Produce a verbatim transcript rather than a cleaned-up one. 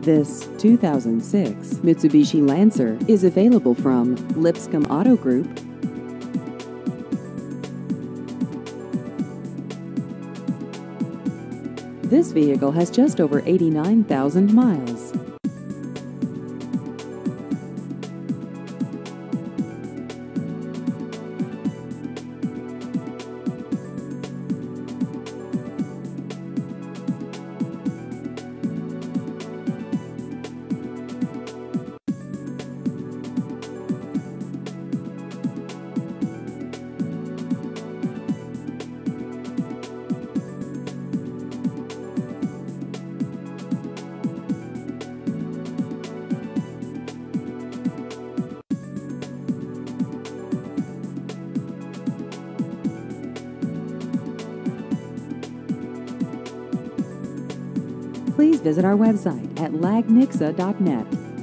This two thousand six Mitsubishi Lancer is available from Lipscomb Auto Group. This vehicle has just over eighty-nine thousand miles. Please visit our website at lag nixa dot net.